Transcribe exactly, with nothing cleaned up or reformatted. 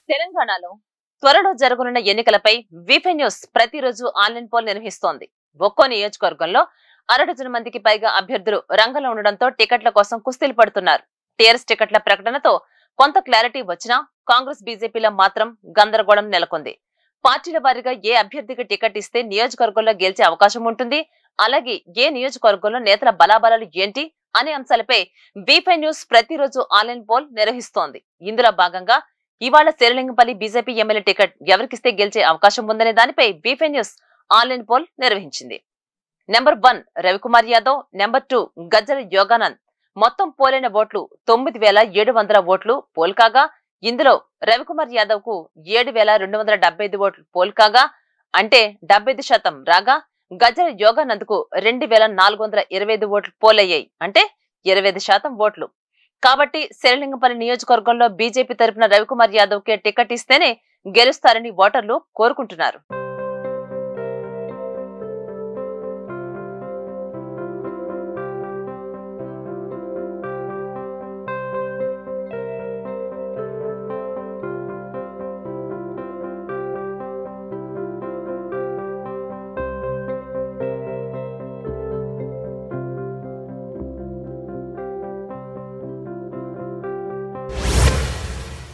తెలంగాణలో త్వరలో జరగనున్న ఎన్నికలపై వీపీ న్యూస్ ప్రతిరోజు ఆన్లైన్ పోల్ నిర్వహిస్తోంది. ఒక్కో నియోజకవర్గంలో అరడజన మందికి పైగా అభ్యర్థులు రంగంలో ఉండడంతో టికెట్ల కోసం కుస్తీలు పడుతున్నారు. టీఆర్ఎస్ టికెట్ల ప్రకటనతో కొంత క్లారిటీ వచ్చినా కాంగ్రెస్ బీజేపీలో మాత్రం గందరగోళం నెలకొంది. పార్టీల వారీగా ఏ అభ్యర్థికి టికెట్ ఇస్తే నియోజకవర్గంలో గెలిచే అవకాశం ఉంటుంది, అలాగే ఏ నియోజకవర్గంలో నేతల బలాబలాలు ఏంటి అనే అంశాలపై వీపీ న్యూస్ ప్రతిరోజు ఆన్లైన్ పోల్ నిర్వహిస్తోంది. ఇందులో భాగంగా ఇవాళ serilingampally బీజేపీ ఎమ్మెల్యే టికెట్ ఎవరికిస్తే గెలిచే అవకాశం ఉందనే దానిపై వీపీ న్యూస్ ఆన్లైన్ పోల్ నిర్వహించింది. Number one Ravikumar Yadav, number two Gajjala Yoganand. మొత్తం పోలైన ఓట్లు తొమ్మిది వేల ఏడు వందల ఓట్లు పోల్ కాగా, ఇందులో రవికుమార్ యాదవ్ కు ఏడు వేల రెండు వందల డెబ్బై ఐదు ఓట్లు పోల్ కాగా, అంటే డెబ్బై ఐదు శాతం రాగా, గజ్జల యోగానంద్ కు రెండు వేల నాలుగు వందల ఇరవై ఐదు ఓట్లు పోలయ్యాయి, అంటే ఇరవై ఐదు శాతం ఓట్లు. కాబట్టి serilingampally నియోజకవర్గంలో బీజేపీ తరపున రవికుమార్ యాదవ్ కే టికెట్ ఇస్తేనే గెలుస్తారని ఓటర్లు కోరుకుంటున్నారు.